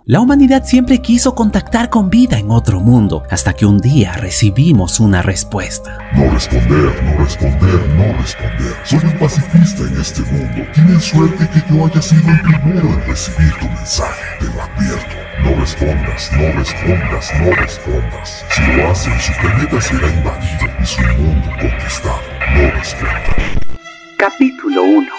La humanidad siempre quiso contactar con vida en otro mundo, hasta que un día recibimos una respuesta. No responder, no responder, no responder. Soy un pacifista en este mundo. Tienes suerte que yo haya sido el primero en recibir tu mensaje. Te lo advierto. No respondas, no respondas, no respondas. Si lo hacen, su planeta será invadido y su mundo conquistado. No respondas. Capítulo 1.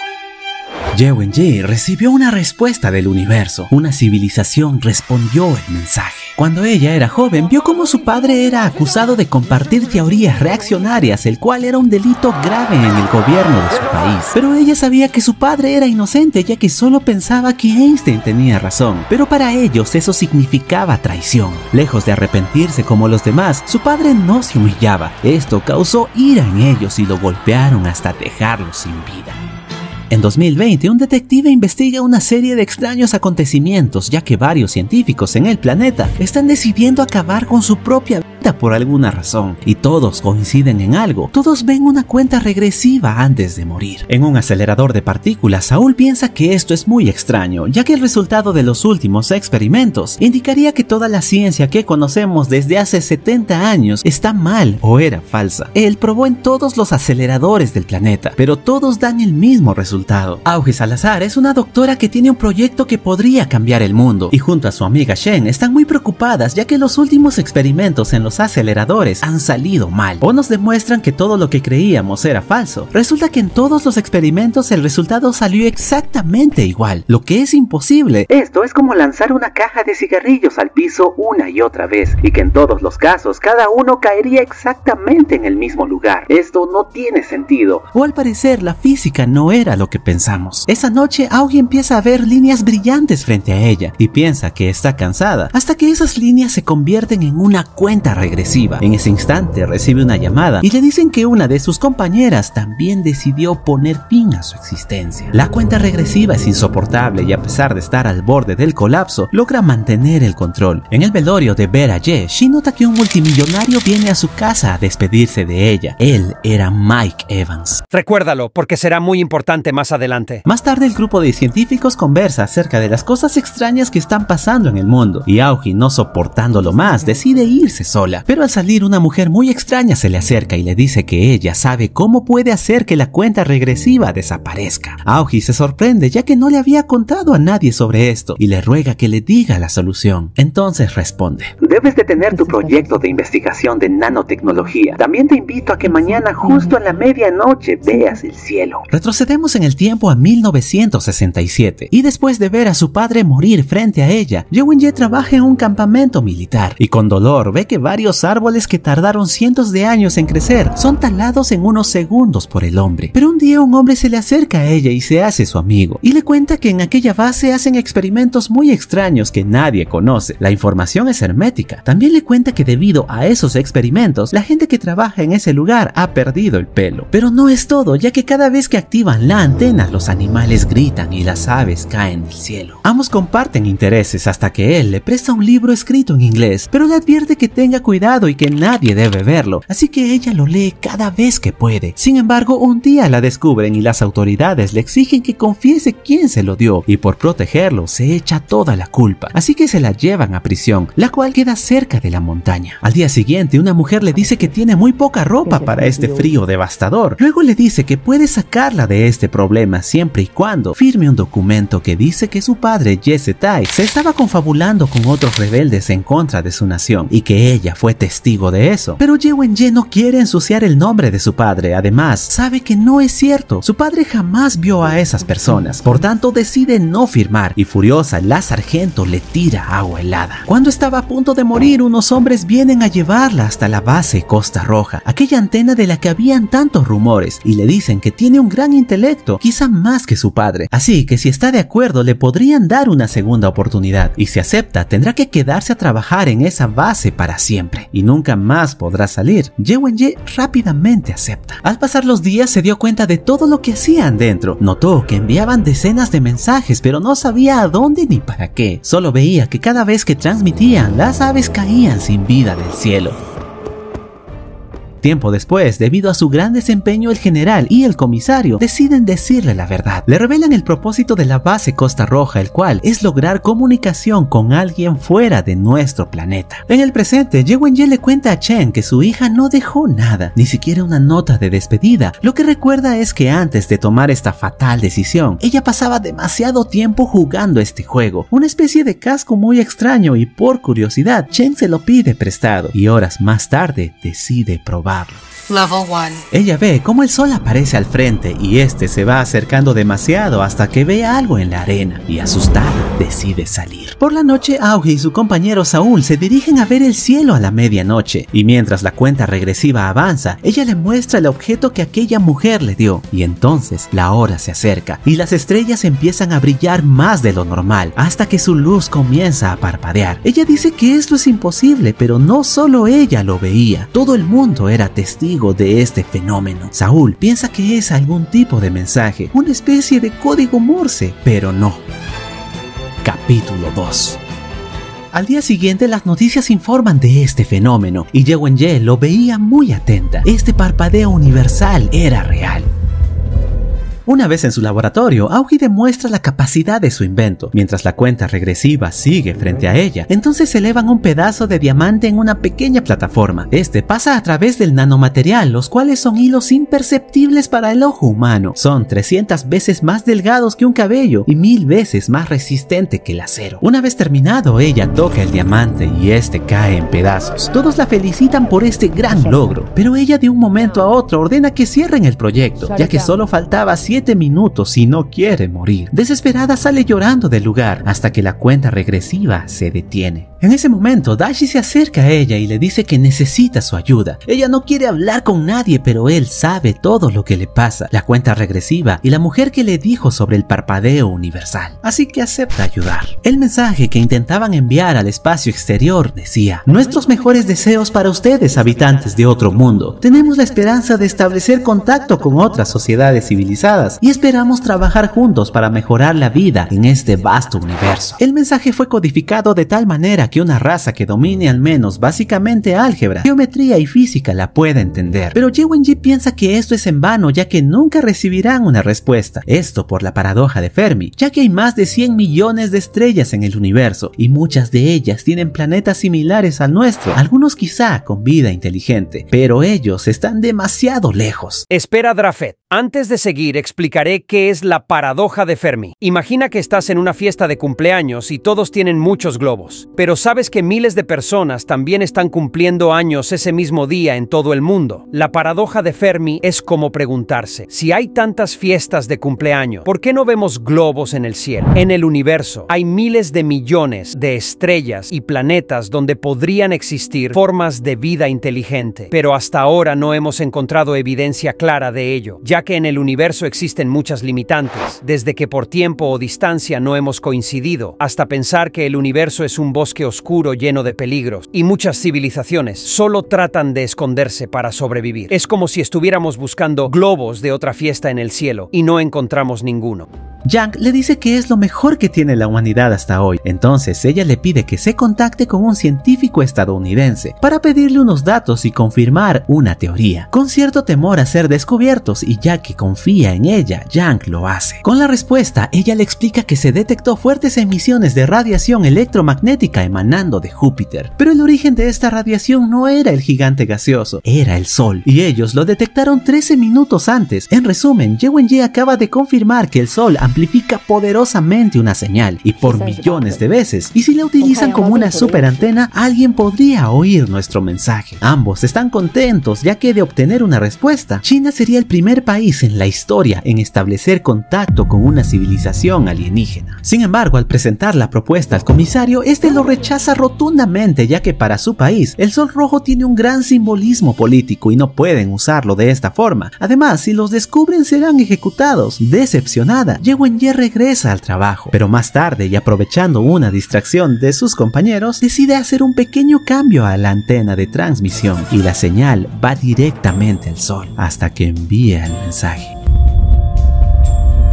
Ye Wen-ye recibió una respuesta del universo. Una civilización respondió el mensaje. Cuando ella era joven, vio cómo su padre era acusado de compartir teorías reaccionarias, el cual era un delito grave en el gobierno de su país. Pero ella sabía que su padre era inocente, ya que solo pensaba que Einstein tenía razón. Pero para ellos eso significaba traición. Lejos de arrepentirse como los demás, su padre no se humillaba. Esto causó ira en ellos y lo golpearon hasta dejarlo sin vida. En 2020, un detective investiga una serie de extraños acontecimientos, ya que varios científicos en el planeta están decidiendo acabar con su propia vida por alguna razón, y todos coinciden en algo. Todos ven una cuenta regresiva antes de morir. En un acelerador de partículas, Saúl piensa que esto es muy extraño, ya que el resultado de los últimos experimentos indicaría que toda la ciencia que conocemos desde hace 70 años está mal o era falsa. Él probó en todos los aceleradores del planeta, pero todos dan el mismo resultado. Aoki Salazar es una doctora que tiene un proyecto que podría cambiar el mundo, y junto a su amiga Shen están muy preocupadas, ya que los últimos experimentos en los aceleradores han salido mal, o nos demuestran que todo lo que creíamos era falso. Resulta que en todos los experimentos el resultado salió exactamente igual, lo que es imposible. Esto es como lanzar una caja de cigarrillos al piso una y otra vez, y que en todos los casos cada uno caería exactamente en el mismo lugar. Esto no tiene sentido. O al parecer la física no era lo que pensamos. Esa noche Aoki empieza a ver líneas brillantes frente a ella y piensa que está cansada, hasta que esas líneas se convierten en una cuenta regresiva. En ese instante recibe una llamada y le dicen que una de sus compañeras también decidió poner fin a su existencia. La cuenta regresiva es insoportable y a pesar de estar al borde del colapso, logra mantener el control. En el velorio de Vera-Ye, Shin nota que un multimillonario viene a su casa a despedirse de ella. Él era Mike Evans. Recuérdalo, porque será muy importante más adelante. Más tarde el grupo de científicos conversa acerca de las cosas extrañas que están pasando en el mundo, y Aoki, no soportándolo más, decide irse sola. Pero al salir, una mujer muy extraña se le acerca y le dice que ella sabe cómo puede hacer que la cuenta regresiva desaparezca. Aoki se sorprende, ya que no le había contado a nadie sobre esto, y le ruega que le diga la solución. Entonces responde: debes de tener tu proyecto de investigación de nanotecnología. También te invito a que mañana justo a la medianoche veas el cielo. Retrocedemos en el tiempo a 1967, y después de ver a su padre morir frente a ella, Ye Wen-ye trabaja en un campamento militar, y con dolor ve que varios árboles que tardaron cientos de años en crecer son talados en unos segundos por el hombre. Pero un día un hombre se le acerca a ella y se hace su amigo, y le cuenta que en aquella base hacen experimentos muy extraños que nadie conoce. La información es hermética. También le cuenta que debido a esos experimentos, la gente que trabaja en ese lugar ha perdido el pelo. Pero no es todo, ya que cada vez que activan la antena, los animales gritan y las aves caen del cielo. Ambos comparten intereses hasta que él le presta un libro escrito en inglés, pero le advierte que tenga cuidado y que nadie debe verlo, así que ella lo lee cada vez que puede. Sin embargo, un día la descubren y las autoridades le exigen que confiese quién se lo dio, y por protegerlo se echa toda la culpa, así que se la llevan a prisión, la cual queda cerca de la montaña. Al día siguiente, una mujer le dice que tiene muy poca ropa para este frío devastador. Luego le dice que puede sacarla de este problema siempre y cuando firme un documento que dice que su padre, Ye Setai, se estaba confabulando con otros rebeldes en contra de su nación y que ella fue testigo de eso. Pero Ye Wen-ye no quiere ensuciar el nombre de su padre. Además, sabe que no es cierto. Su padre jamás vio a esas personas. Por tanto, decide no firmar y furiosa, la sargento le tira agua helada. Cuando estaba a punto de morir, unos hombres vienen a llevarla hasta la base Costa Roja, aquella antena de la que habían tantos rumores, y le dicen que tiene un gran intelecto, quizá más que su padre. Así que si está de acuerdo, le podrían dar una segunda oportunidad, y si acepta, tendrá que quedarse a trabajar en esa base para siempre, y nunca más podrá salir. Ye Wen-ye rápidamente acepta. Al pasar los días, se dio cuenta de todo lo que hacían dentro. Notó que enviaban decenas de mensajes, pero no sabía a dónde ni para qué. Solo veía que cada vez que transmitían, las aves caían sin vida del cielo. Tiempo después, debido a su gran desempeño, el general y el comisario deciden decirle la verdad. Le revelan el propósito de la base Costa Roja, el cual es lograr comunicación con alguien fuera de nuestro planeta. En el presente, Ye Wen-ye le cuenta a Chen que su hija no dejó nada, ni siquiera una nota de despedida. Lo que recuerda es que antes de tomar esta fatal decisión, ella pasaba demasiado tiempo jugando este juego, una especie de casco muy extraño, y por curiosidad, Chen se lo pide prestado y horas más tarde decide probarlo. Level 1. Ella ve cómo el sol aparece al frente y este se va acercando demasiado hasta que ve algo en la arena y asustada decide salir. Por la noche, Aogi y su compañero Saúl se dirigen a ver el cielo a la medianoche y mientras la cuenta regresiva avanza, ella le muestra el objeto que aquella mujer le dio y entonces la hora se acerca y las estrellas empiezan a brillar más de lo normal hasta que su luz comienza a parpadear. Ella dice que esto es imposible, pero no solo ella lo veía, todo el mundo era testigo de este fenómeno. Saúl piensa que es algún tipo de mensaje, una especie de código Morse, pero no. Capítulo 2. Al día siguiente las noticias informan de este fenómeno y Ye Wen-ye lo veía muy atenta. Este parpadeo universal era real. Una vez en su laboratorio, Aogi demuestra la capacidad de su invento. Mientras la cuenta regresiva sigue frente a ella, entonces elevan un pedazo de diamante en una pequeña plataforma. Este pasa a través del nanomaterial, los cuales son hilos imperceptibles para el ojo humano. Son 300 veces más delgados que un cabello y 1000 veces más resistente que el acero. Una vez terminado, ella toca el diamante y este cae en pedazos. Todos la felicitan por este gran logro, pero ella de un momento a otro ordena que cierren el proyecto, ya que solo faltaba 7 minutos y no quiere morir. Desesperada sale llorando del lugar hasta que la cuenta regresiva se detiene. En ese momento, Dashi se acerca a ella y le dice que necesita su ayuda. Ella no quiere hablar con nadie, pero él sabe todo lo que le pasa, la cuenta regresiva y la mujer que le dijo sobre el parpadeo universal. Así que acepta ayudar. El mensaje que intentaban enviar al espacio exterior decía: nuestros mejores deseos para ustedes, habitantes de otro mundo. Tenemos la esperanza de establecer contacto con otras sociedades civilizadas y esperamos trabajar juntos para mejorar la vida en este vasto universo. El mensaje fue codificado de tal manera que una raza que domine al menos básicamente álgebra, geometría y física la pueda entender. Pero Ye Wen-ye piensa que esto es en vano, ya que nunca recibirán una respuesta. Esto por la paradoja de Fermi, ya que hay más de 100 millones de estrellas en el universo y muchas de ellas tienen planetas similares al nuestro, algunos quizá con vida inteligente, pero ellos están demasiado lejos. Espera, Drafet. Antes de seguir, explicaré qué es la paradoja de Fermi. Imagina que estás en una fiesta de cumpleaños y todos tienen muchos globos, pero sabes que miles de personas también están cumpliendo años ese mismo día en todo el mundo. La paradoja de Fermi es como preguntarse, si hay tantas fiestas de cumpleaños, ¿por qué no vemos globos en el cielo? En el universo hay miles de millones de estrellas y planetas donde podrían existir formas de vida inteligente, pero hasta ahora no hemos encontrado evidencia clara de ello, ya que en el universo existen muchas limitantes, desde que por tiempo o distancia no hemos coincidido, hasta pensar que el universo es un bosque oscuro lleno de peligros, y muchas civilizaciones solo tratan de esconderse para sobrevivir. Es como si estuviéramos buscando globos de otra fiesta en el cielo, y no encontramos ninguno. Yang le dice que es lo mejor que tiene la humanidad hasta hoy. Entonces ella le pide que se contacte con un científico estadounidense para pedirle unos datos y confirmar una teoría. Con cierto temor a ser descubiertos y ya que confía en ella, Yang lo hace. Con la respuesta, ella le explica que se detectó fuertes emisiones de radiación electromagnética emanando de Júpiter. Pero el origen de esta radiación no era el gigante gaseoso, era el Sol. Y ellos lo detectaron 13 minutos antes. En resumen, Ye Wen-ye acaba de confirmar que el Sol amplifica poderosamente una señal y por millones de veces, y si la utilizan como una super antena, alguien podría oír nuestro mensaje. Ambos están contentos, ya que de obtener una respuesta, China sería el primer país en la historia en establecer contacto con una civilización alienígena. Sin embargo, al presentar la propuesta al comisario, este lo rechaza rotundamente, ya que para su país el Sol rojo tiene un gran simbolismo político y no pueden usarlo de esta forma. Además, si los descubren serán ejecutados. Decepcionada, Ye Wen-ye regresa al trabajo, pero más tarde y aprovechando una distracción de sus compañeros, decide hacer un pequeño cambio a la antena de transmisión y la señal va directamente al Sol hasta que envía el mensaje.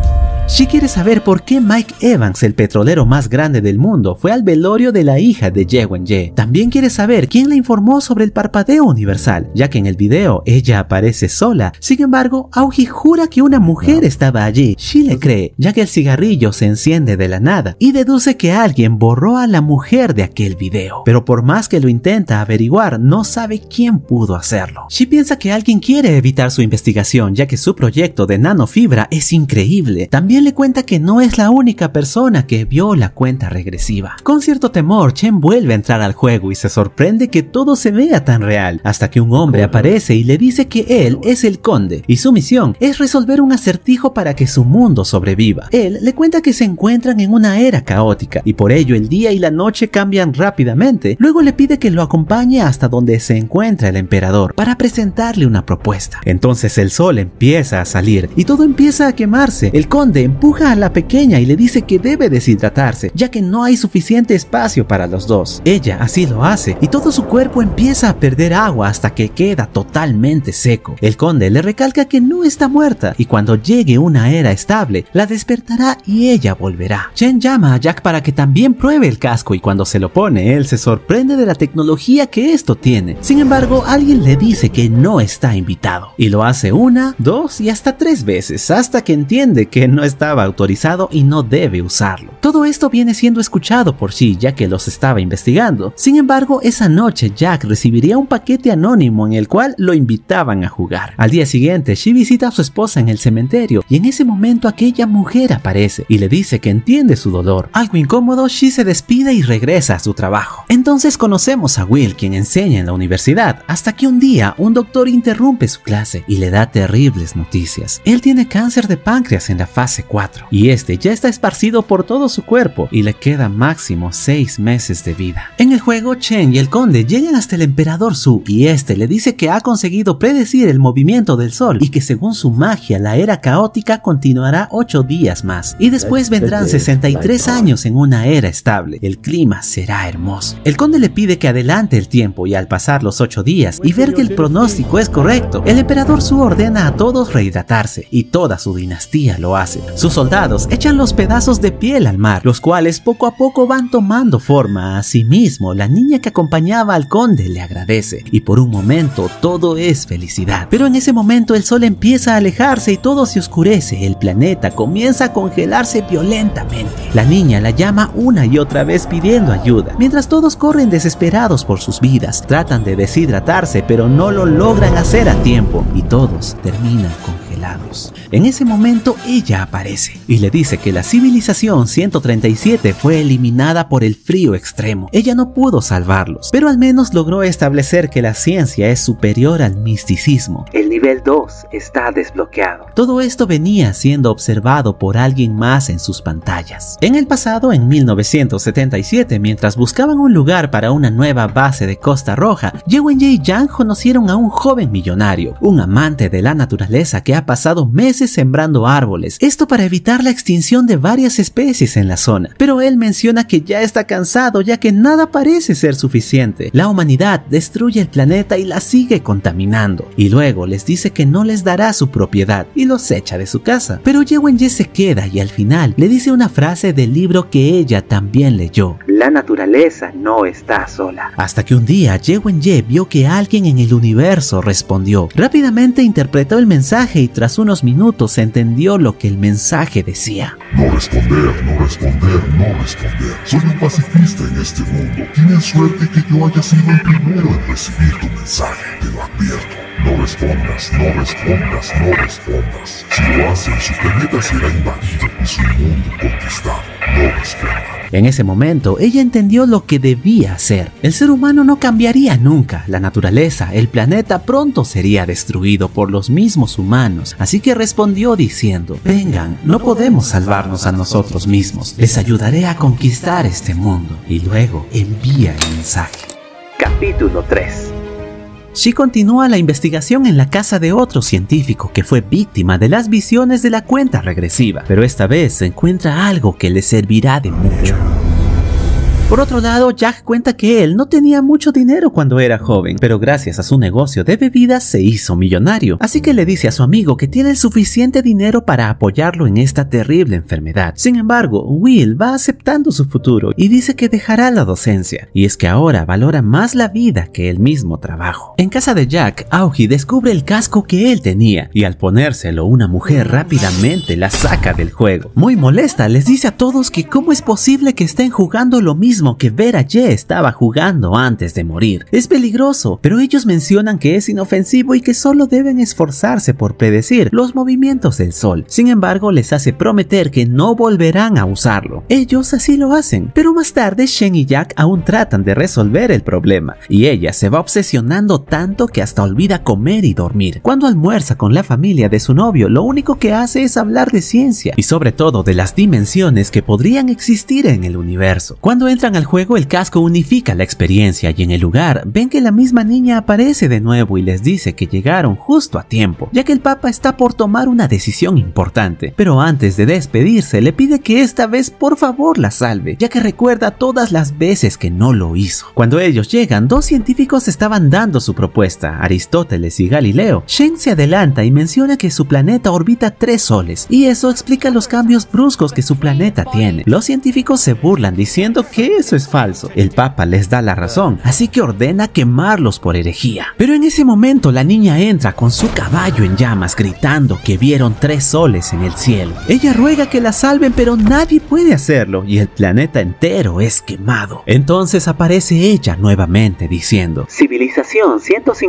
She quiere saber por qué Mike Evans, el petrolero más grande del mundo, fue al velorio de la hija de Ye Wen-ye. También quiere saber quién le informó sobre el parpadeo universal, ya que en el video ella aparece sola. Sin embargo, Aoji jura que una mujer estaba allí. She le cree, ya que el cigarrillo se enciende de la nada y deduce que alguien borró a la mujer de aquel video. Pero por más que lo intenta averiguar, no sabe quién pudo hacerlo. She piensa que alguien quiere evitar su investigación, ya que su proyecto de nanofibra es increíble. También le cuenta que no es la única persona que vio la cuenta regresiva. Con cierto temor, Chen vuelve a entrar al juego y se sorprende que todo se vea tan real, hasta que un hombre aparece y le dice que él es el conde y su misión es resolver un acertijo para que su mundo sobreviva. Él le cuenta que se encuentran en una era caótica y por ello el día y la noche cambian rápidamente. Luego le pide que lo acompañe hasta donde se encuentra el emperador para presentarle una propuesta. Entonces el sol empieza a salir y todo empieza a quemarse. El conde empuja a la pequeña y le dice que debe deshidratarse, ya que no hay suficiente espacio para los dos. Ella así lo hace y todo su cuerpo empieza a perder agua hasta que queda totalmente seco. El conde le recalca que no está muerta y cuando llegue una era estable, la despertará y ella volverá. Chen llama a Jack para que también pruebe el casco y cuando se lo pone, él se sorprende de la tecnología que esto tiene. Sin embargo, alguien le dice que no está invitado y lo hace 1, 2 y hasta 3 veces hasta que entiende que no estaba autorizado y no debe usarlo. Todo esto viene siendo escuchado por She, ya que los estaba investigando. Sin embargo, esa noche Jack recibiría un paquete anónimo en el cual lo invitaban a jugar. Al día siguiente, She visita a su esposa en el cementerio y en ese momento aquella mujer aparece y le dice que entiende su dolor. Algo incómodo, She se despide y regresa a su trabajo. Entonces conocemos a Will, quien enseña en la universidad, hasta que un día un doctor interrumpe su clase y le da terribles noticias. Él tiene cáncer de páncreas en la fase 4 y este ya está esparcido por todo su cuerpo y le queda máximo 6 meses de vida. En el juego, Chen y el conde llegan hasta el emperador Su y este le dice que ha conseguido predecir el movimiento del sol y que según su magia la era caótica continuará 8 días más y después vendrán 63 años en una era estable. El clima será hermoso. El conde le pide que adelante el tiempo y al pasar los 8 días y ver que el pronóstico es correcto, el emperador Su ordena a todos rehidratarse y toda su dinastía lo hace. Sus soldados echan los pedazos de piel al mar, los cuales poco a poco van tomando forma. Asimismo, la niña que acompañaba al conde le agradece y por un momento todo es felicidad. Pero en ese momento el sol empieza a alejarse y todo se oscurece. El planeta comienza a congelarse violentamente. La niña la llama una y otra vez pidiendo ayuda, mientras todos corren desesperados por sus vidas. Tratan de deshidratarse, pero no lo logran hacer a tiempo y todos terminan congelados. En ese momento ella aparece y le dice que la civilización 137 fue eliminada por el frío extremo. Ella no pudo salvarlos, pero al menos logró establecer que la ciencia es superior al misticismo. El nivel 2 está desbloqueado. Todo esto venía siendo observado por alguien más en sus pantallas. En el pasado, en 1977, mientras buscaban un lugar para una nueva base de Costa Roja, Ye Wen-ye y Yang conocieron a un joven millonario, un amante de la naturaleza que ha pasado meses sembrando árboles, esto para evitar la extinción de varias especies en la zona. Pero él menciona que ya está cansado, ya que nada parece ser suficiente. La humanidad destruye el planeta y la sigue contaminando, y luego les dice que no les dará su propiedad y los echa de su casa. Pero Ye Wen-ye se queda y al final le dice una frase del libro que ella también leyó: la naturaleza no está sola. Hasta que un día Ye Wen-ye vio que alguien en el universo respondió. Rápidamente interpretó el mensaje y tras unos minutos entendió lo que el mensaje decía. No responder, no responder, no responder. Soy un pacifista en este mundo. Tienes suerte que yo haya sido el primero en recibir tu mensaje. Te lo advierto. No respondas, no respondas, no respondas. Si lo haces, su planeta será invadido y su mundo conquistado. No respondas. En ese momento, ella entendió lo que debía hacer. El ser humano no cambiaría nunca. La naturaleza, el planeta pronto sería destruido por los mismos humanos. Así que respondió diciendo: vengan, no podemos salvarnos a nosotros mismos. Les ayudaré a conquistar este mundo. Y luego envía el mensaje. Capítulo 3. She continúa la investigación en la casa de otro científico que fue víctima de las visiones de la cuenta regresiva, pero esta vez se encuentra algo que le servirá de mucho. Por otro lado, Jack cuenta que él no tenía mucho dinero cuando era joven, pero gracias a su negocio de bebidas se hizo millonario, así que le dice a su amigo que tiene el suficiente dinero para apoyarlo en esta terrible enfermedad. Sin embargo, Will va aceptando su futuro y dice que dejará la docencia, y es que ahora valora más la vida que el mismo trabajo. En casa de Jack, Aoki descubre el casco que él tenía, y al ponérselo una mujer rápidamente la saca del juego. Muy molesta, les dice a todos que cómo es posible que estén jugando lo mismo que Vera Ye estaba jugando antes de morir. Es peligroso, pero ellos mencionan que es inofensivo y que solo deben esforzarse por predecir los movimientos del sol. Sin embargo, les hace prometer que no volverán a usarlo. Ellos así lo hacen, pero más tarde Shen y Jack aún tratan de resolver el problema, y ella se va obsesionando tanto que hasta olvida comer y dormir. Cuando almuerza con la familia de su novio, lo único que hace es hablar de ciencia, y sobre todo de las dimensiones que podrían existir en el universo. Cuando entran al juego, el casco unifica la experiencia y en el lugar ven que la misma niña aparece de nuevo y les dice que llegaron justo a tiempo, ya que el Papa está por tomar una decisión importante, pero antes de despedirse le pide que esta vez por favor la salve, ya que recuerda todas las veces que no lo hizo. Cuando ellos llegan, dos científicos estaban dando su propuesta, Aristóteles y Galileo. Shen se adelanta y menciona que su planeta orbita 3 soles, y eso explica los cambios bruscos que su planeta tiene. Los científicos se burlan diciendo que eso es falso. El Papa les da la razón, así que ordena quemarlos por herejía. Pero en ese momento la niña entra con su caballo en llamas gritando que vieron 3 soles en el cielo. Ella ruega que la salven, pero nadie puede hacerlo y el planeta entero es quemado. Entonces aparece ella nuevamente diciendo: Civilización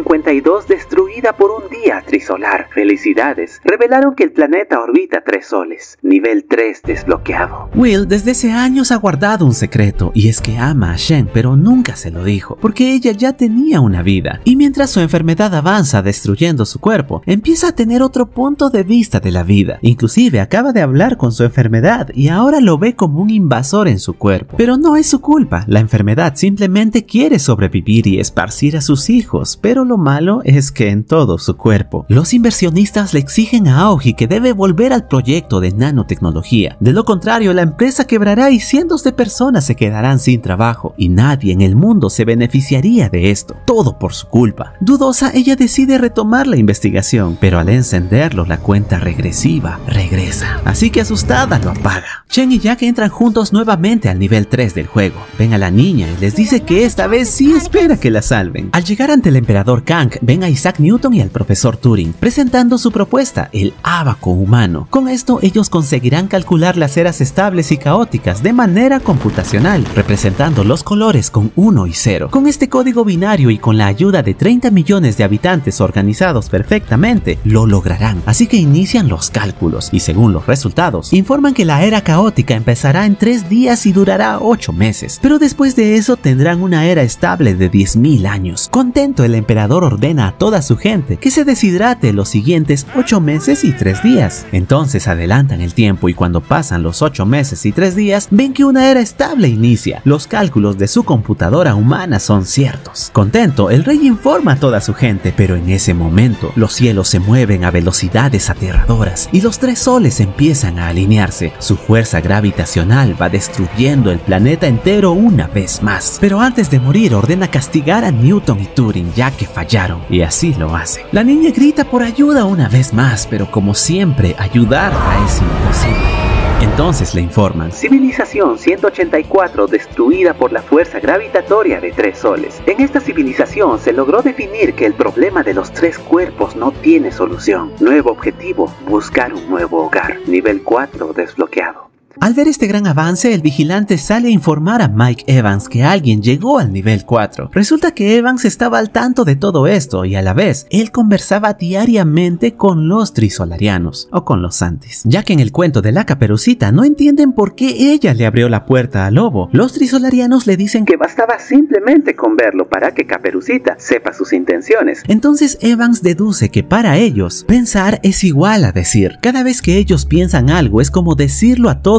152 destruida por un día trisolar. Felicidades, revelaron que el planeta orbita 3 soles. Nivel 3 desbloqueado. Will desde hace años ha guardado un secreto, y es que ama a Shen, pero nunca se lo dijo, porque ella ya tenía una vida. Y mientras su enfermedad avanza destruyendo su cuerpo, empieza a tener otro punto de vista de la vida. Inclusive acaba de hablar con su enfermedad y ahora lo ve como un invasor en su cuerpo. Pero no es su culpa, la enfermedad simplemente quiere sobrevivir y esparcir a sus hijos, pero lo malo es que en todo su cuerpo. Los inversionistas le exigen a Aoki que debe volver al proyecto de nanotecnología. De lo contrario, la empresa quebrará y cientos de personas se quedarán sin trabajo, y nadie en el mundo se beneficiaría de esto. Todo por su culpa. Dudosa, ella decide retomar la investigación, pero al encenderlo la cuenta regresiva regresa. Así que asustada lo apaga. Shen y Jack entran juntos nuevamente al nivel 3 del juego. Ven a la niña y les dice que esta vez sí espera que la salven. Al llegar ante el emperador Kang, ven a Isaac Newton y al profesor Turing presentando su propuesta, el ábaco humano. Con esto ellos conseguirán calcular las eras estables y caóticas de manera computacional, representando los colores con 1 y 0. Con este código binario y con la ayuda de 30 millones de habitantes organizados perfectamente, lo lograrán. Así que inician los cálculos y según los resultados, informan que la era caótica empezará en 3 días y durará 8 meses. Pero después de eso tendrán una era estable de 10.000 años. Contento, el emperador ordena a toda su gente que se deshidrate los siguientes 8 meses y 3 días. Entonces adelantan el tiempo y cuando pasan los 8 meses y 3 días, ven que una era estable inicia. Los cálculos de su computadora humana son ciertos. Contento, el rey informa a toda su gente, pero en ese momento los cielos se mueven a velocidades aterradoras y los 3 soles empiezan a alinearse. Su fuerza gravitacional va destruyendo el planeta entero una vez más. Pero antes de morir ordena castigar a Newton y Turing ya que fallaron, y así lo hace. La niña grita por ayuda una vez más, pero como siempre ayudarla es imposible. Entonces le informan: Civilización 184 destruida por la fuerza gravitatoria de 3 soles. En esta civilización se logró definir que el problema de los 3 cuerpos no tiene solución. Nuevo objetivo, buscar un nuevo hogar. Nivel 4 desbloqueado. Al ver este gran avance, el vigilante sale a informar a Mike Evans que alguien llegó al nivel 4. Resulta que Evans estaba al tanto de todo esto y a la vez, él conversaba diariamente con los trisolarianos, o con los Antis, ya que en el cuento de la Caperucita no entienden por qué ella le abrió la puerta al lobo. Los trisolarianos le dicen que bastaba simplemente con verlo para que Caperucita sepa sus intenciones. Entonces Evans deduce que para ellos, pensar es igual a decir. Cada vez que ellos piensan algo es como decirlo a todo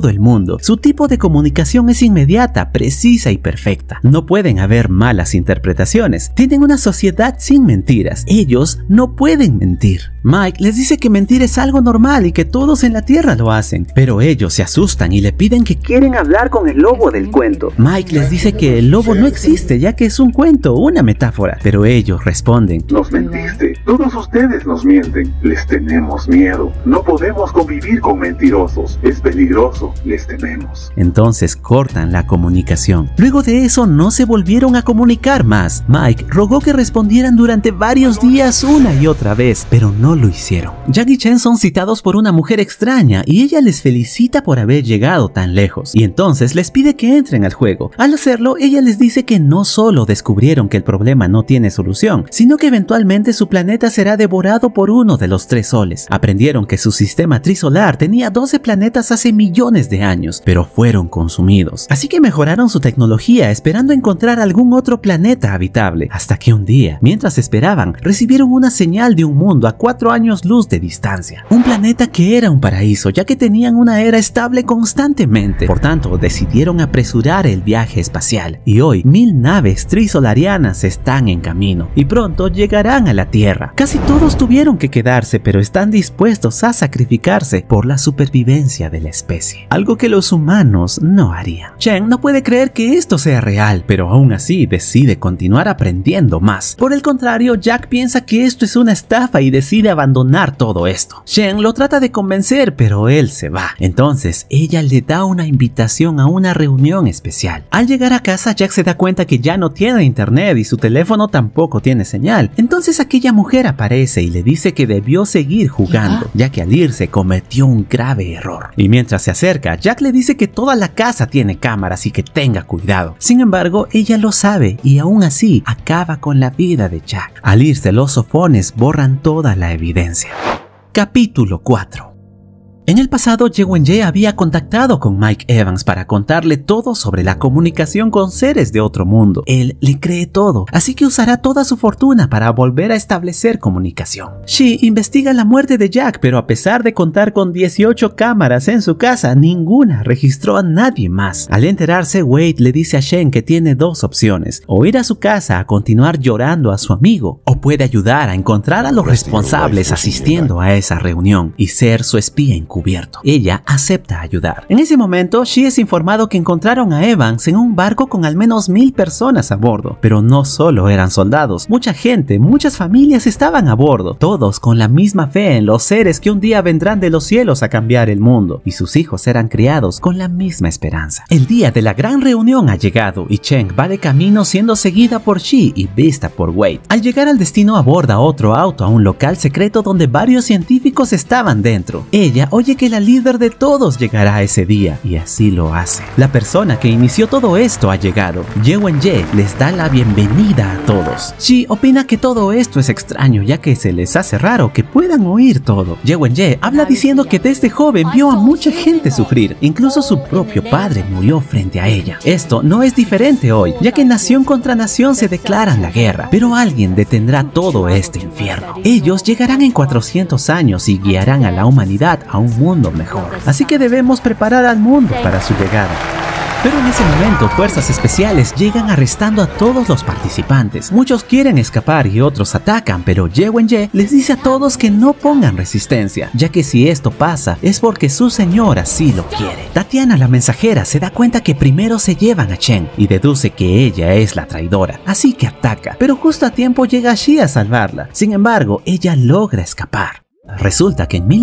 todo el mundo. Su tipo de comunicación es inmediata, precisa y perfecta. No pueden haber malas interpretaciones. Tienen una sociedad sin mentiras. Ellos no pueden mentir. Mike les dice que mentir es algo normal y que todos en la Tierra lo hacen, pero ellos se asustan y le piden que quieren hablar con el lobo del cuento. Mike les dice que el lobo no existe, ya que es un cuento, una metáfora, pero ellos responden: Nos mentiste, todos ustedes nos mienten, les tenemos miedo, no podemos convivir con mentirosos, es peligroso, les tememos. Entonces cortan la comunicación. Luego de eso no se volvieron a comunicar más. Mike rogó que respondieran durante varios días una y otra vez, pero no lo hicieron. Jack y Chen son citados por una mujer extraña y ella les felicita por haber llegado tan lejos, y entonces les pide que entren al juego. Al hacerlo, ella les dice que no solo descubrieron que el problema no tiene solución, sino que eventualmente su planeta será devorado por uno de los 3 soles. Aprendieron que su sistema trisolar tenía 12 planetas hace millones de años, pero fueron consumidos. Así que mejoraron su tecnología esperando encontrar algún otro planeta habitable, hasta que un día, mientras esperaban, recibieron una señal de un mundo a 4 años luz de distancia. Un planeta que era un paraíso, ya que tenían una era estable constantemente. Por tanto, decidieron apresurar el viaje espacial, y hoy 1000 naves trisolarianas están en camino y pronto llegarán a la Tierra. Casi todos tuvieron que quedarse, pero están dispuestos a sacrificarse por la supervivencia de la especie, algo que los humanos no harían. Chen no puede creer que esto sea real, pero aún así decide continuar aprendiendo más. Por el contrario, Jack piensa que esto es una estafa y decide abandonar todo esto. Chen lo trata de convencer, pero él se va. Entonces ella le da una invitación a una reunión especial. Al llegar a casa, Jack se da cuenta que ya no tiene internet y su teléfono tampoco tiene señal. Entonces aquella mujer aparece y le dice que debió seguir jugando, ya que al irse cometió un grave error. Y mientras se acerca, Jack le dice que toda la casa tiene cámaras y que tenga cuidado. Sin embargo, ella lo sabe y aún así acaba con la vida de Jack. Al irse, los sofones borran toda la evidencia. Capítulo 4. En el pasado, Ye Wenye había contactado con Mike Evans para contarle todo sobre la comunicación con seres de otro mundo. Él le cree todo, así que usará toda su fortuna para volver a establecer comunicación. Shi investiga la muerte de Jack, pero a pesar de contar con 18 cámaras en su casa, ninguna registró a nadie más. Al enterarse, Wade le dice a Shen que tiene 2 opciones: o ir a su casa a continuar llorando a su amigo, o puede ayudar a encontrar a los responsables asistiendo a esa reunión y ser su espía encubierto. Ella acepta ayudar. En ese momento, Shi es informado que encontraron a Evans en un barco con al menos 1000 personas a bordo. Pero no solo eran soldados, mucha gente, muchas familias estaban a bordo, todos con la misma fe en los seres que un día vendrán de los cielos a cambiar el mundo, y sus hijos serán criados con la misma esperanza. El día de la gran reunión ha llegado y Chen va de camino siendo seguida por Shi y vista por Wade. Al llegar al destino, aborda otro auto a un local secreto donde varios científicos estaban dentro. Ella oye que la líder de todos llegará ese día, y así lo hace. La persona que inició todo esto ha llegado. Ye Wenye les da la bienvenida a todos. Shi opina que todo esto es extraño, ya que se les hace raro que puedan oír todo. Ye Wenye habla diciendo que desde joven vio a mucha gente sufrir, incluso su propio padre murió frente a ella. Esto no es diferente hoy, ya que nación contra nación se declaran la guerra, pero alguien detendrá todo este infierno. Ellos llegarán en 400 años y guiarán a la humanidad a un mundo mejor. Así que debemos preparar al mundo para su llegada. Pero en ese momento, fuerzas especiales llegan arrestando a todos los participantes. Muchos quieren escapar y otros atacan, pero Ye Wenye les dice a todos que no pongan resistencia, ya que si esto pasa es porque su señor así lo quiere. Tatiana, la mensajera, se da cuenta que primero se llevan a Chen y deduce que ella es la traidora, así que ataca, pero justo a tiempo llega Shi a salvarla. Sin embargo, ella logra escapar. Resulta que en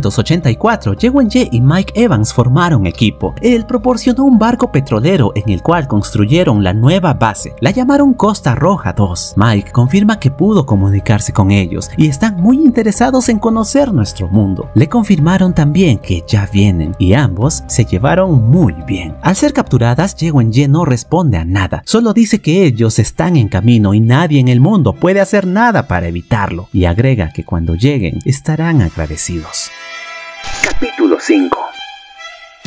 1984, Ye Wenye y Mike Evans formaron equipo. Él proporcionó un barco petrolero en el cual construyeron la nueva base. La llamaron Costa Roja 2. Mike confirma que pudo comunicarse con ellos y están muy interesados en conocer nuestro mundo. Le confirmaron también que ya vienen y ambos se llevaron muy bien. Al ser capturadas, Ye Wenye no responde a nada. Solo dice que ellos están en camino y nadie en el mundo puede hacer nada para evitarlo. Y agrega que cuando lleguen estarán agradecidos. Capítulo 5.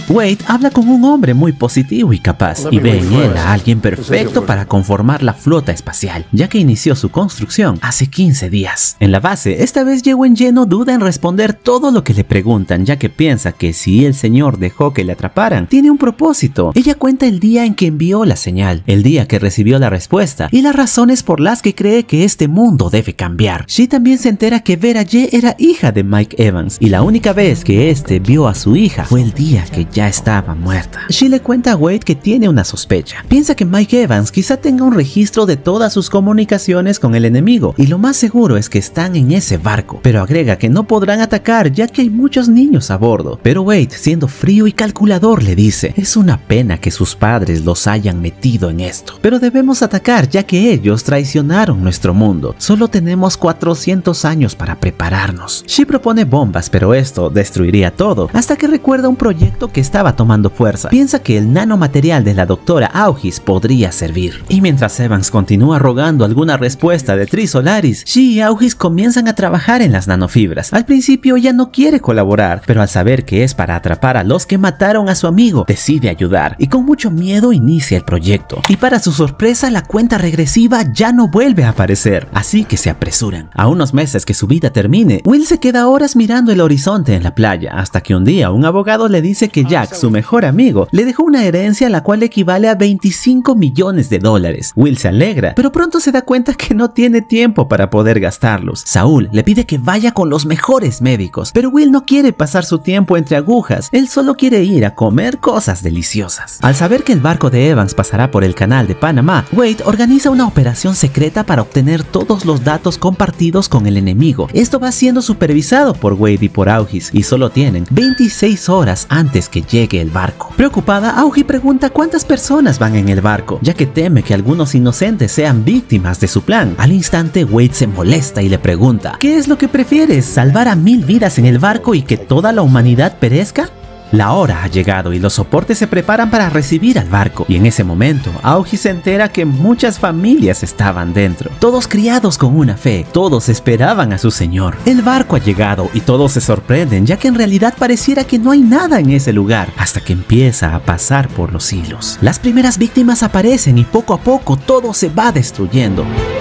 Wade habla con un hombre muy positivo y capaz, y ve en él a alguien perfecto para conformar la flota espacial, ya que inició su construcción hace 15 días. En la base, esta vez Ye-Wen-Ye no duda en responder todo lo que le preguntan, ya que piensa que si el señor dejó que le atraparan, tiene un propósito. Ella cuenta el día en que envió la señal, el día que recibió la respuesta, y las razones por las que cree que este mundo debe cambiar. She también se entera que Vera Ye era hija de Mike Evans, y la única vez que este vio a su hija fue el día que ya estaba muerta. She le cuenta a Wade que tiene una sospecha. Piensa que Mike Evans quizá tenga un registro de todas sus comunicaciones con el enemigo, y lo más seguro es que están en ese barco, pero agrega que no podrán atacar ya que hay muchos niños a bordo. Pero Wade, siendo frío y calculador, le dice: es una pena que sus padres los hayan metido en esto, pero debemos atacar ya que ellos traicionaron nuestro mundo. Solo tenemos 400 años para prepararnos. She propone bombas, pero esto destruiría todo, hasta que recuerda un proyecto que estaba tomando fuerza. Piensa que el nanomaterial de la doctora Augis podría servir. Y mientras Evans continúa rogando alguna respuesta de Tri Solaris, She y Augis comienzan a trabajar en las nanofibras. Al principio ella no quiere colaborar, pero al saber que es para atrapar a los que mataron a su amigo, decide ayudar, y con mucho miedo inicia el proyecto. Y para su sorpresa, la cuenta regresiva ya no vuelve a aparecer, así que se apresuran. A unos meses que su vida termine, Will se queda horas mirando el horizonte en la playa, hasta que un día un abogado le dice que Jack, su mejor amigo, le dejó una herencia la cual equivale a 25 millones de dólares. Will se alegra, pero pronto se da cuenta que no tiene tiempo para poder gastarlos. Saúl le pide que vaya con los mejores médicos, pero Will no quiere pasar su tiempo entre agujas, él solo quiere ir a comer cosas deliciosas. Al saber que el barco de Evans pasará por el canal de Panamá, Wade organiza una operación secreta para obtener todos los datos compartidos con el enemigo. Esto va siendo supervisado por Wade y por Augis, y solo tienen 26 horas antes que llegue el barco. Preocupada, Augis pregunta cuántas personas van en el barco, ya que teme que algunos inocentes sean víctimas de su plan. Al instante, Wade se molesta y le pregunta: ¿qué es lo que prefieres? ¿Salvar a 1000 vidas en el barco y que toda la humanidad perezca? La hora ha llegado y los soportes se preparan para recibir al barco, y en ese momento Augis se entera que muchas familias estaban dentro, todos criados con una fe, todos esperaban a su señor. El barco ha llegado y todos se sorprenden, ya que en realidad pareciera que no hay nada en ese lugar, hasta que empieza a pasar por los hilos. Las primeras víctimas aparecen y poco a poco todo se va destruyendo.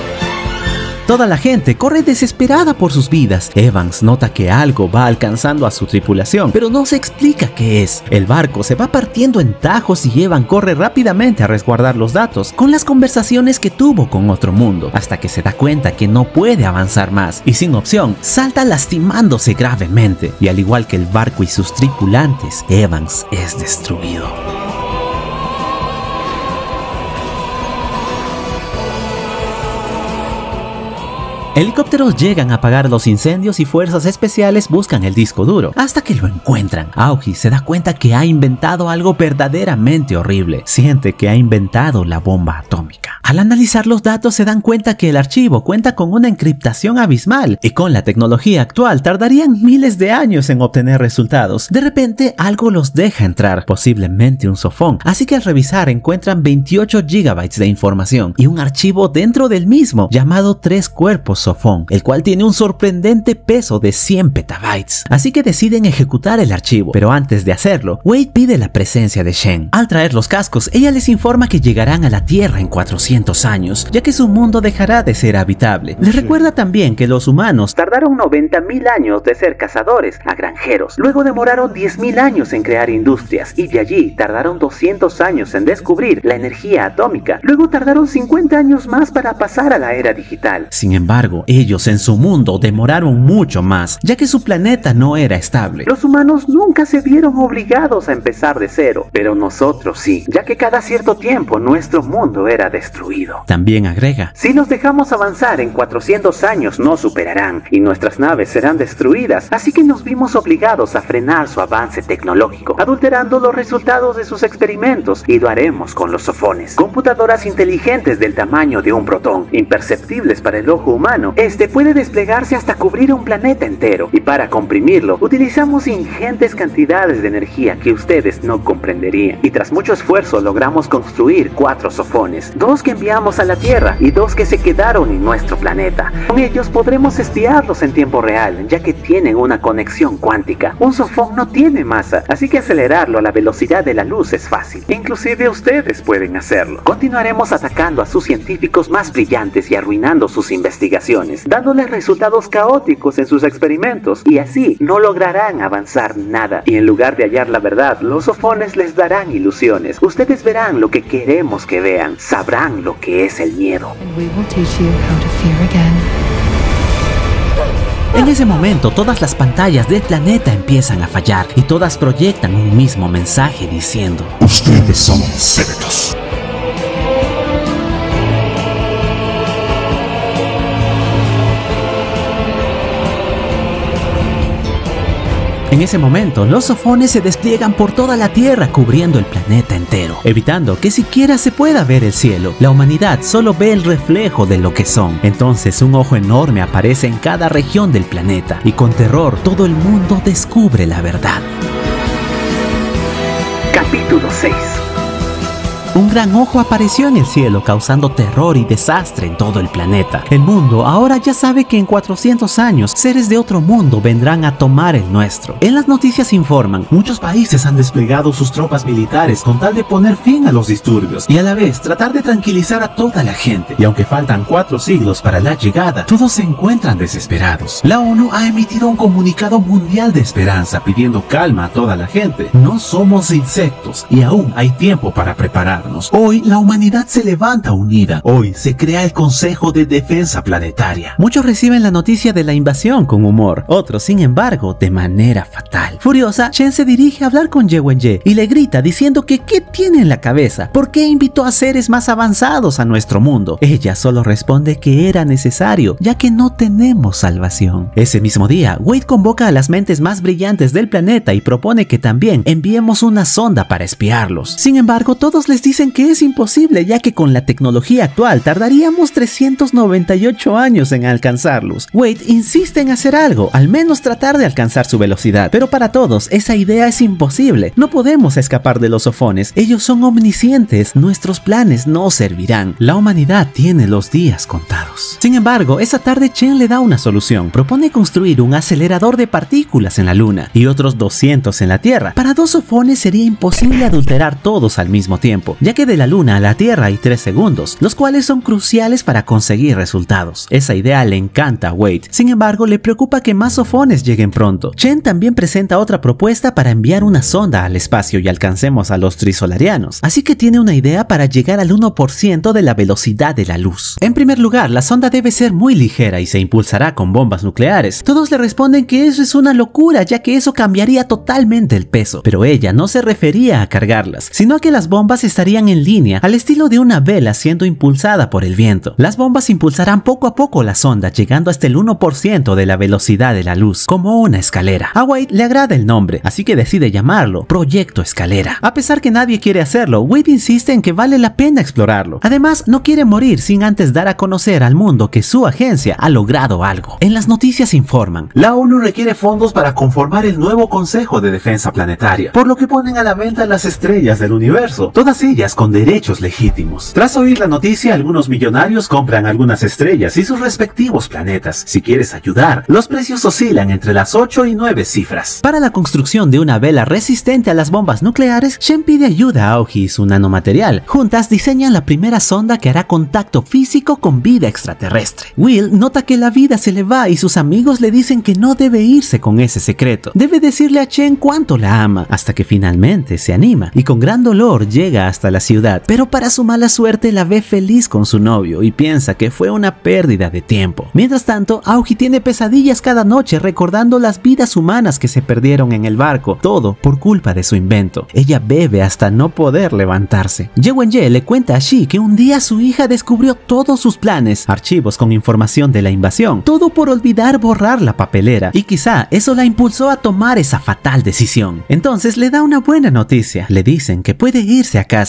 Toda la gente corre desesperada por sus vidas. Evans nota que algo va alcanzando a su tripulación, pero no se explica qué es. El barco se va partiendo en tajos y Evans corre rápidamente a resguardar los datos con las conversaciones que tuvo con otro mundo, hasta que se da cuenta que no puede avanzar más y sin opción salta lastimándose gravemente. Y al igual que el barco y sus tripulantes, Evans es destruido. Helicópteros llegan a apagar los incendios y fuerzas especiales buscan el disco duro, hasta que lo encuentran. Augis se da cuenta que ha inventado algo verdaderamente horrible. Siente que ha inventado la bomba atómica. Al analizar los datos se dan cuenta que el archivo cuenta con una encriptación abismal, y con la tecnología actual tardarían miles de años en obtener resultados. De repente algo los deja entrar, posiblemente un sofón, así que al revisar encuentran 28 gigabytes de información y un archivo dentro del mismo llamado 3 cuerpos sofón, el cual tiene un sorprendente peso de 100 petabytes. Así que deciden ejecutar el archivo, pero antes de hacerlo, Wade pide la presencia de Shen. Al traer los cascos, ella les informa que llegarán a la Tierra en 400 años, ya que su mundo dejará de ser habitable. Les recuerda también que los humanos tardaron 90.000 años de ser cazadores a granjeros, luego demoraron 10.000 años en crear industrias, y de allí tardaron 200 años en descubrir la energía atómica, luego tardaron 50 años más para pasar a la era digital. Sin embargo, ellos en su mundo demoraron mucho más, ya que su planeta no era estable. Los humanos nunca se vieron obligados a empezar de cero, pero nosotros sí, ya que cada cierto tiempo nuestro mundo era destruido. También agrega: si los dejamos avanzar en 400 años nos superarán y nuestras naves serán destruidas, así que nos vimos obligados a frenar su avance tecnológico, adulterando los resultados de sus experimentos, y lo haremos con los sofones, computadoras inteligentes del tamaño de un protón, imperceptibles para el ojo humano. Este puede desplegarse hasta cubrir un planeta entero, y para comprimirlo utilizamos ingentes cantidades de energía que ustedes no comprenderían, y tras mucho esfuerzo logramos construir 4 sofones, 2 que enviamos a la Tierra y 2 que se quedaron en nuestro planeta. Con ellos podremos espiarlos en tiempo real, ya que tienen una conexión cuántica. Un sofón no tiene masa, así que acelerarlo a la velocidad de la luz es fácil. Inclusive ustedes pueden hacerlo. Continuaremos atacando a sus científicos más brillantes y arruinando sus investigaciones, dándoles resultados caóticos en sus experimentos, y así no lograrán avanzar nada. Y en lugar de hallar la verdad, los sofones les darán ilusiones. Ustedes verán lo que queremos que vean, sabrán lo que es el miedo. En ese momento, todas las pantallas del planeta empiezan a fallar y todas proyectan un mismo mensaje diciendo: ustedes son insectos. En ese momento, los sofones se despliegan por toda la Tierra cubriendo el planeta entero, evitando que siquiera se pueda ver el cielo. La humanidad solo ve el reflejo de lo que son. Entonces un ojo enorme aparece en cada región del planeta y con terror todo el mundo descubre la verdad. Capítulo 6. Un gran ojo apareció en el cielo causando terror y desastre en todo el planeta. El mundo ahora ya sabe que en 400 años seres de otro mundo vendrán a tomar el nuestro. En las noticias informan: muchos países han desplegado sus tropas militares con tal de poner fin a los disturbios y a la vez tratar de tranquilizar a toda la gente. Y aunque faltan 4 siglos para la llegada, todos se encuentran desesperados. La ONU ha emitido un comunicado mundial de esperanza pidiendo calma a toda la gente. No somos insectos y aún hay tiempo para preparar. Hoy la humanidad se levanta unida. Hoy se crea el Consejo de Defensa Planetaria. Muchos reciben la noticia de la invasión con humor, otros sin embargo de manera fatal. Furiosa, Chen se dirige a hablar con Ye Wenye y le grita diciendo que ¿qué tiene en la cabeza? ¿Por qué invitó a seres más avanzados a nuestro mundo? Ella solo responde que era necesario, ya que no tenemos salvación. Ese mismo día, Wade convoca a las mentes más brillantes del planeta y propone que también enviemos una sonda para espiarlos. Sin embargo, todos les dicen que es imposible, ya que con la tecnología actual tardaríamos 398 años en alcanzarlos. Wade insiste en hacer algo, al menos tratar de alcanzar su velocidad, pero para todos esa idea es imposible. No podemos escapar de los sofones, ellos son omniscientes, nuestros planes no servirán. La humanidad tiene los días contados. Sin embargo, esa tarde Chen le da una solución. Propone construir un acelerador de partículas en la Luna y otros 200 en la Tierra. Para 2 sofones sería imposible adulterar todos al mismo tiempo, ya que de la Luna a la Tierra hay 3 segundos, los cuales son cruciales para conseguir resultados. Esa idea le encanta a Wade, sin embargo le preocupa que más sofones lleguen pronto. Chen también presenta otra propuesta para enviar una sonda al espacio y alcancemos a los trisolarianos, así que tiene una idea para llegar al 1% de la velocidad de la luz. En primer lugar, la sonda debe ser muy ligera y se impulsará con bombas nucleares. Todos le responden que eso es una locura, ya que eso cambiaría totalmente el peso, pero ella no se refería a cargarlas, sino a que las bombas estarían en línea al estilo de una vela siendo impulsada por el viento. Las bombas impulsarán poco a poco la sonda, llegando hasta el 1% de la velocidad de la luz, como una escalera. A Wade le agrada el nombre, así que decide llamarlo Proyecto Escalera. A pesar que nadie quiere hacerlo, Wade insiste en que vale la pena explorarlo. Además, no quiere morir sin antes dar a conocer al mundo que su agencia ha logrado algo. En las noticias informan: la ONU requiere fondos para conformar el nuevo Consejo de Defensa Planetaria, por lo que ponen a la venta las estrellas del universo, todas ellas con derechos legítimos. Tras oír la noticia, algunos millonarios compran algunas estrellas y sus respectivos planetas. Si quieres ayudar, los precios oscilan entre las 8 y 9 cifras. Para la construcción de una vela resistente a las bombas nucleares, Shen pide ayuda a Aoki y su nanomaterial. Juntas diseñan la primera sonda que hará contacto físico con vida extraterrestre. Will nota que la vida se le va y sus amigos le dicen que no debe irse con ese secreto. Debe decirle a Chen cuánto la ama, hasta que finalmente se anima y con gran dolor llega hasta la ciudad, pero para su mala suerte la ve feliz con su novio y piensa que fue una pérdida de tiempo. Mientras tanto, Aoki tiene pesadillas cada noche recordando las vidas humanas que se perdieron en el barco, todo por culpa de su invento. Ella bebe hasta no poder levantarse. Ye Wenye le cuenta a Shi que un día su hija descubrió todos sus planes, archivos con información de la invasión, todo por olvidar borrar la papelera, y quizá eso la impulsó a tomar esa fatal decisión. Entonces le da una buena noticia, le dicen que puede irse a casa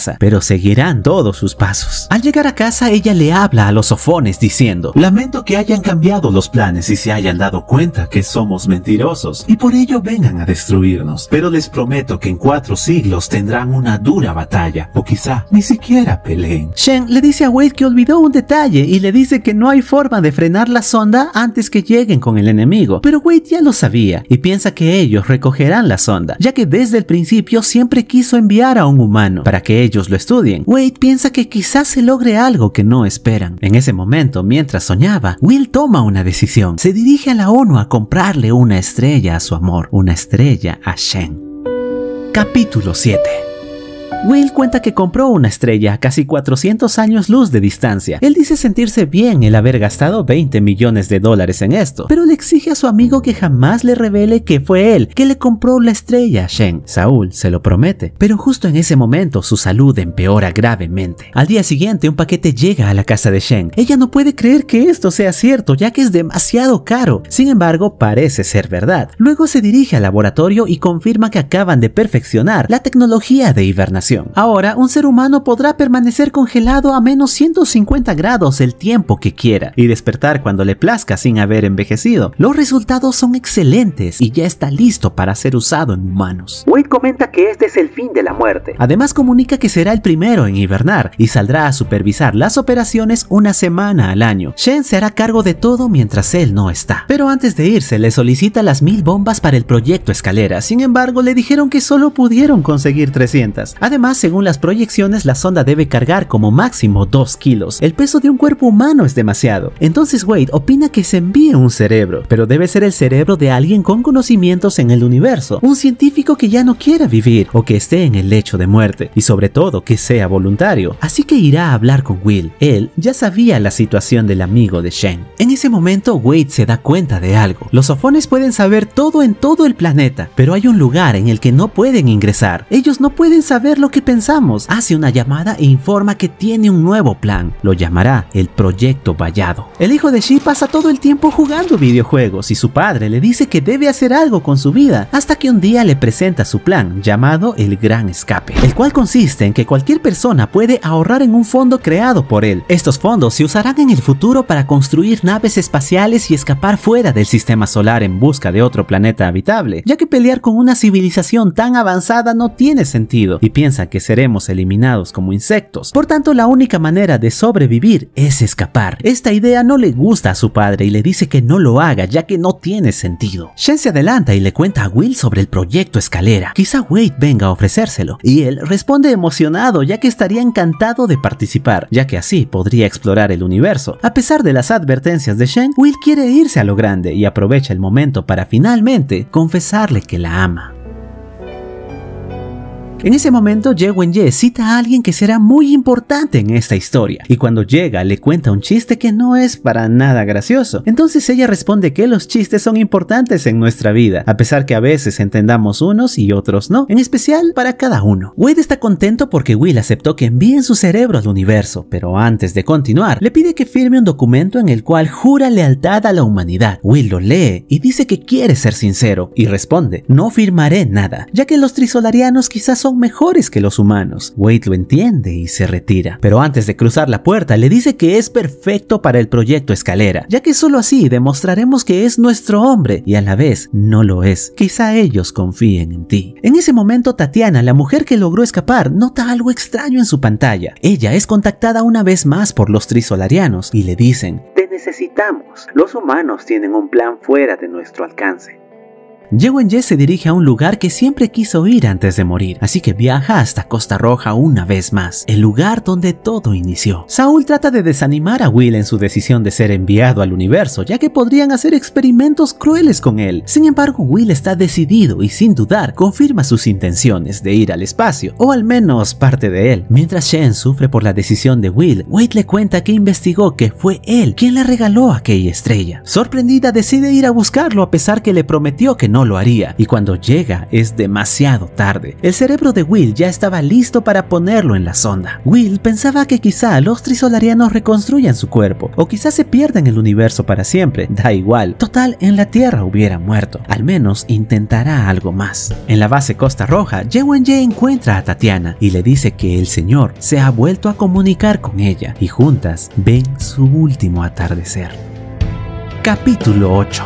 casa, pero seguirán todos sus pasos. Al llegar a casa, ella le habla a los sofones diciendo: lamento que hayan cambiado los planes y se hayan dado cuenta que somos mentirosos y por ello vengan a destruirnos, pero les prometo que en 4 siglos tendrán una dura batalla, o quizá ni siquiera peleen. Shen le dice a Wade que olvidó un detalle y le dice que no hay forma de frenar la sonda antes que lleguen con el enemigo, pero Wade ya lo sabía y piensa que ellos recogerán la sonda, ya que desde el principio siempre quiso enviar a un humano para que ellos lo estudien. Wade piensa que quizás se logre algo que no esperan. En ese momento, mientras soñaba, Will toma una decisión. Se dirige a la ONU a comprarle una estrella a su amor, una estrella a Shen. Capítulo 7. Will cuenta que compró una estrella a casi 400 años luz de distancia. Él dice sentirse bien el haber gastado $20 millones en esto, pero le exige a su amigo que jamás le revele que fue él que le compró la estrella a Shen. Saul se lo promete, pero justo en ese momento su salud empeora gravemente. Al día siguiente un paquete llega a la casa de Shen. Ella no puede creer que esto sea cierto, ya que es demasiado caro. Sin embargo, parece ser verdad. Luego se dirige al laboratorio y confirma que acaban de perfeccionar la tecnología de hibernación. Ahora, un ser humano podrá permanecer congelado a menos 150 grados el tiempo que quiera y despertar cuando le plazca sin haber envejecido. Los resultados son excelentes y ya está listo para ser usado en humanos. Wade comenta que este es el fin de la muerte. Además comunica que será el primero en hibernar y saldrá a supervisar las operaciones una semana al año. Shen se hará cargo de todo mientras él no está. Pero antes de irse le solicita las 1000 bombas para el proyecto Escalera. Sin embargo, le dijeron que solo pudieron conseguir 300. Además, según las proyecciones, la sonda debe cargar como máximo 2 kilos. El peso de un cuerpo humano es demasiado. Entonces Wade opina que se envíe un cerebro, pero debe ser el cerebro de alguien con conocimientos en el universo, un científico que ya no quiera vivir o que esté en el lecho de muerte, y sobre todo que sea voluntario. Así que irá a hablar con Will. Él ya sabía la situación del amigo de Shen. En ese momento Wade se da cuenta de algo. Los sofones pueden saber todo en todo el planeta, pero hay un lugar en el que no pueden ingresar. Ellos no pueden saber lo que pensamos. Hace una llamada e informa que tiene un nuevo plan. Lo llamará el Proyecto Vallado. El hijo de Shi pasa todo el tiempo jugando videojuegos y su padre le dice que debe hacer algo con su vida, hasta que un día le presenta su plan llamado el Gran Escape, el cual consiste en que cualquier persona puede ahorrar en un fondo creado por él. Estos fondos se usarán en el futuro para construir naves espaciales y escapar fuera del sistema solar en busca de otro planeta habitable, ya que pelear con una civilización tan avanzada no tiene sentido y piensa que seremos eliminados como insectos. Por tanto, la única manera de sobrevivir es escapar. Esta idea no le gusta a su padre y le dice que no lo haga, ya que no tiene sentido. Shen se adelanta y le cuenta a Will sobre el proyecto Escalera. Quizá Wade venga a ofrecérselo, y él responde emocionado, ya que estaría encantado de participar, ya que así podría explorar el universo. A pesar de las advertencias de Shen, Will quiere irse a lo grande y aprovecha el momento para finalmente confesarle que la ama. En ese momento, Ye Wen-ye cita a alguien que será muy importante en esta historia, y cuando llega le cuenta un chiste que no es para nada gracioso. Entonces ella responde que los chistes son importantes en nuestra vida, a pesar que a veces entendamos unos y otros no, en especial para cada uno. Wade está contento porque Will aceptó que envíen su cerebro al universo, pero antes de continuar, le pide que firme un documento en el cual jura lealtad a la humanidad. Will lo lee y dice que quiere ser sincero, y responde: no firmaré nada, ya que los trisolarianos quizás son mejores que los humanos. Wade lo entiende y se retira, pero antes de cruzar la puerta le dice que es perfecto para el proyecto Escalera, ya que solo así demostraremos que es nuestro hombre y a la vez no lo es. Quizá ellos confíen en ti. En ese momento, Tatiana, la mujer que logró escapar, nota algo extraño en su pantalla. Ella es contactada una vez más por los trisolarianos y le dicen: te necesitamos. Los humanos tienen un plan fuera de nuestro alcance. Ye Wen-ye se dirige a un lugar que siempre quiso ir antes de morir, así que viaja hasta Costa Roja una vez más, el lugar donde todo inició. Saul trata de desanimar a Will en su decisión de ser enviado al universo, ya que podrían hacer experimentos crueles con él. Sin embargo, Will está decidido y sin dudar confirma sus intenciones de ir al espacio, o al menos parte de él. Mientras Shen sufre por la decisión de Will, Wade le cuenta que investigó que fue él quien le regaló aquella estrella. Sorprendida, decide ir a buscarlo a pesar que le prometió que no no lo haría, y cuando llega es demasiado tarde. El cerebro de Will ya estaba listo para ponerlo en la sonda. Will pensaba que quizá los trisolarianos reconstruyan su cuerpo, o quizá se pierdan el universo para siempre, da igual. Total, en la Tierra hubiera muerto. Al menos intentará algo más. En la base Costa Roja, Ye encuentra a Tatiana y le dice que el señor se ha vuelto a comunicar con ella y juntas ven su último atardecer. Capítulo 8.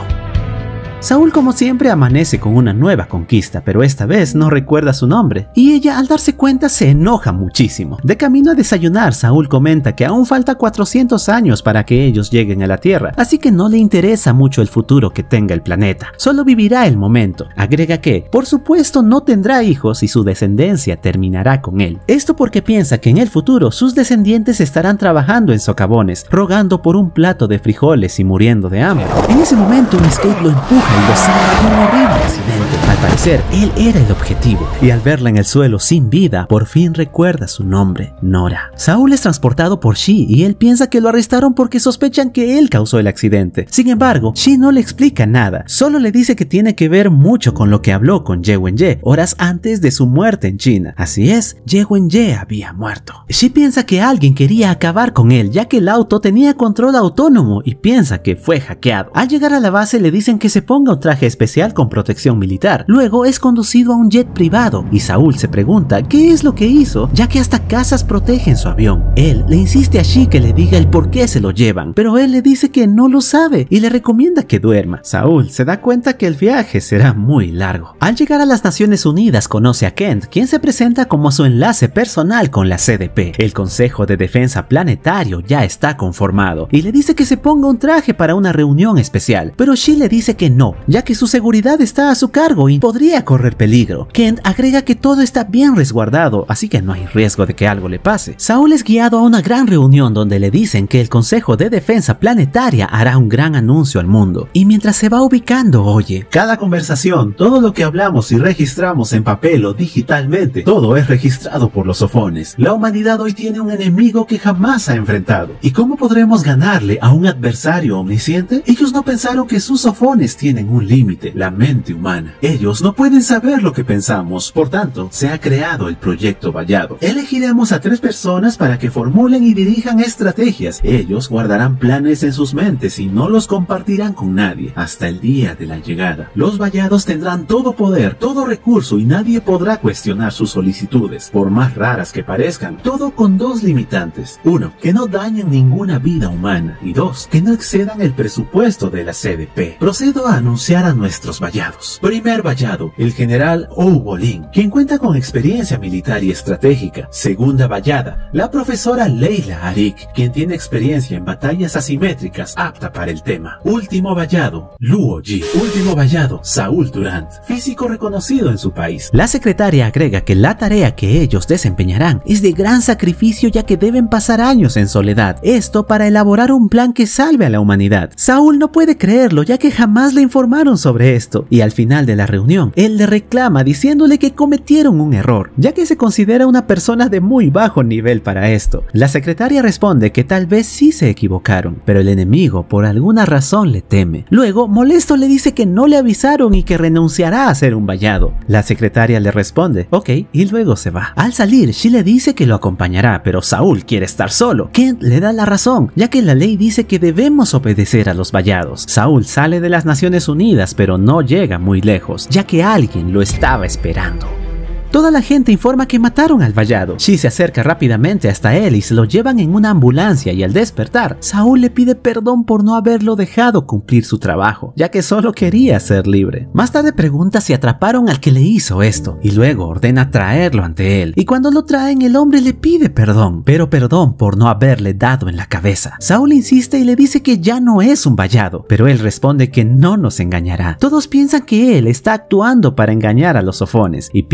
Saúl, como siempre, amanece con una nueva conquista, pero esta vez no recuerda su nombre, y ella, al darse cuenta, se enoja muchísimo. De camino a desayunar, Saúl comenta que aún falta 400 años para que ellos lleguen a la Tierra, así que no le interesa mucho el futuro que tenga el planeta, solo vivirá el momento. Agrega que, por supuesto, no tendrá hijos y su descendencia terminará con él. Esto porque piensa que en el futuro sus descendientes estarán trabajando en socavones, rogando por un plato de frijoles y muriendo de hambre. En ese momento, un Escape lo empuja y lo salva de un horrible accidente. Al parecer, él era el objetivo, y al verla en el suelo sin vida, por fin recuerda su nombre, Nora. Saúl es transportado por Shi y él piensa que lo arrestaron porque sospechan que él causó el accidente. Sin embargo, Shi no le explica nada, solo le dice que tiene que ver mucho con lo que habló con Ye Wenye horas antes de su muerte en China. Así es, Ye Wenye había muerto. Shi piensa que alguien quería acabar con él, ya que el auto tenía control autónomo y piensa que fue hackeado. Al llegar a la base le dicen que se ponga un traje especial con protección militar. Luego es conducido a un jet privado y Saúl se pregunta qué es lo que hizo, ya que hasta casas protegen su avión. Él le insiste a Shi que le diga el por qué se lo llevan, pero él le dice que no lo sabe y le recomienda que duerma. Saúl se da cuenta que el viaje será muy largo. Al llegar a las Naciones Unidas conoce a Kent, quien se presenta como su enlace personal con la CDP. El Consejo de Defensa Planetario ya está conformado y le dice que se ponga un traje para una reunión especial, pero Shi le dice que no, ya que su seguridad está a su cargo y podría correr peligro. Kent agrega que todo está bien resguardado, así que no hay riesgo de que algo le pase. Saúl es guiado a una gran reunión donde le dicen que el Consejo de Defensa Planetaria hará un gran anuncio al mundo, y mientras se va ubicando oye: cada conversación, todo lo que hablamos y registramos en papel o digitalmente, todo es registrado por los sofones. La humanidad hoy tiene un enemigo que jamás ha enfrentado. ¿Y cómo podremos ganarle a un adversario omnisciente? Ellos no pensaron que sus sofones tienen un límite, la mente humana. Ellos no pueden saber lo que pensamos, por tanto, se ha creado el Proyecto Vallado. Elegiremos a 3 personas para que formulen y dirijan estrategias. Ellos guardarán planes en sus mentes y no los compartirán con nadie hasta el día de la llegada. Los Vallados tendrán todo poder, todo recurso y nadie podrá cuestionar sus solicitudes, por más raras que parezcan, todo con 2 limitantes. 1, que no dañen ninguna vida humana, y 2, que no excedan el presupuesto de la CDP. Procedo a anunciar a nuestros Vallados. Primer Vallado, el general Oubolin, quien cuenta con experiencia militar y estratégica. Segunda Vallada, la profesora Leila Arik, quien tiene experiencia en batallas asimétricas apta para el tema. Último Vallado, Luo Ji. Último Vallado, Saúl Durant, físico reconocido en su país. La secretaria agrega que la tarea que ellos desempeñarán es de gran sacrificio, ya que deben pasar años en soledad, esto para elaborar un plan que salve a la humanidad. Saúl no puede creerlo, ya que jamás le informaron sobre esto, y al final de la reunión, él le reclama diciéndole que cometieron un error, ya que se considera una persona de muy bajo nivel para esto. La secretaria responde que tal vez sí se equivocaron, pero el enemigo por alguna razón le teme. Luego, molesto, le dice que no le avisaron y que renunciará a ser un vallado. La secretaria le responde, ok, y luego se va. Al salir, Shi le dice que lo acompañará, pero Saúl quiere estar solo. Kent le da la razón, ya que la ley dice que debemos obedecer a los vallados. Saúl sale de las Naciones Unidas, pero no llega muy lejos, ya que alguien lo estaba esperando. Toda la gente informa que mataron al vallado. Shi se acerca rápidamente hasta él y se lo llevan en una ambulancia, y al despertar, Saúl le pide perdón por no haberlo dejado cumplir su trabajo, ya que solo quería ser libre. Más tarde pregunta si atraparon al que le hizo esto, y luego ordena traerlo ante él, y cuando lo traen el hombre le pide perdón, pero perdón por no haberle dado en la cabeza. Saúl insiste y le dice que ya no es un vallado, pero él responde que no nos engañará. Todos piensan que él está actuando para engañar a los sofones, y piensan que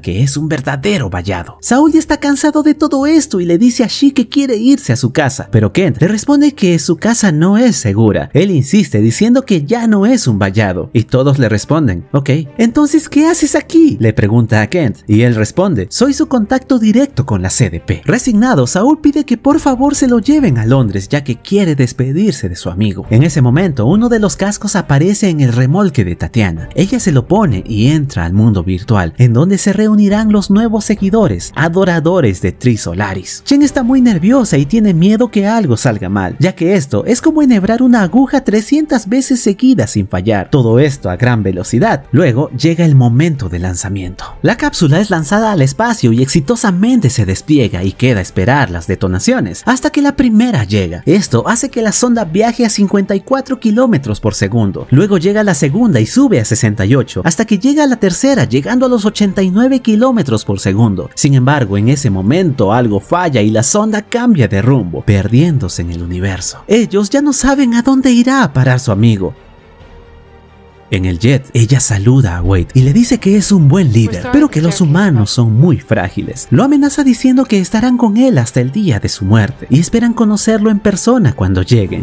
que es un verdadero vallado. Saúl ya está cansado de todo esto y le dice a Shi que quiere irse a su casa, pero Kent le responde que su casa no es segura. Él insiste diciendo que ya no es un vallado y todos le responden, ok, entonces ¿qué haces aquí?, le pregunta a Kent y él responde, soy su contacto directo con la CDP. Resignado, Saúl pide que por favor se lo lleven a Londres ya que quiere despedirse de su amigo. En ese momento, uno de los cascos aparece en el remolque de Tatiana. Ella se lo pone y entra al mundo virtual, en donde se reunirán los nuevos seguidores, adoradores de Tri Solaris. Chen está muy nerviosa y tiene miedo que algo salga mal, ya que esto es como enhebrar una aguja 300 veces seguidas sin fallar. Todo esto a gran velocidad. Luego llega el momento de lanzamiento. La cápsula es lanzada al espacio y exitosamente se despliega y queda a esperar las detonaciones, hasta que la primera llega. Esto hace que la sonda viaje a 54 kilómetros por segundo. Luego llega la segunda y sube a 68, hasta que llega a la tercera, llegando a los 89 kilómetros por segundo. Sin embargo, en ese momento algo falla y la sonda cambia de rumbo, perdiéndose en el universo. Ellos ya no saben a dónde irá a parar su amigo. En el jet, ella saluda a Wade y le dice que es un buen líder, pero que los humanos son muy frágiles. Lo amenaza diciendo que estarán con él hasta el día de su muerte y esperan conocerlo en persona cuando lleguen.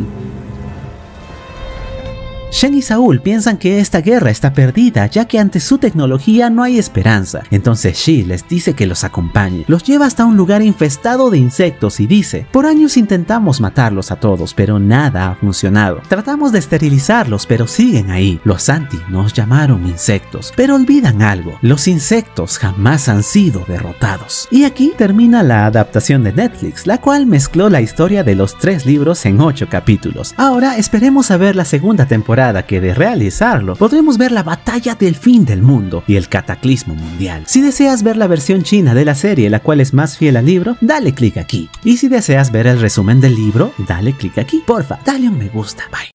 Shen y Saúl piensan que esta guerra está perdida ya que ante su tecnología no hay esperanza. Entonces Shi les dice que los acompañe. Los lleva hasta un lugar infestado de insectos y dice, por años intentamos matarlos a todos, pero nada ha funcionado. Tratamos de esterilizarlos, pero siguen ahí. Los Anti nos llamaron insectos, pero olvidan algo. Los insectos jamás han sido derrotados. Y aquí termina la adaptación de Netflix, la cual mezcló la historia de los 3 libros en 8 capítulos. Ahora esperemos a ver la segunda temporada, que de realizarlo podremos ver la batalla del fin del mundo y el cataclismo mundial. Si deseas ver la versión china de la serie, la cual es más fiel al libro, dale clic aquí. Y si deseas ver el resumen del libro, dale clic aquí. Porfa, dale un me gusta. Bye.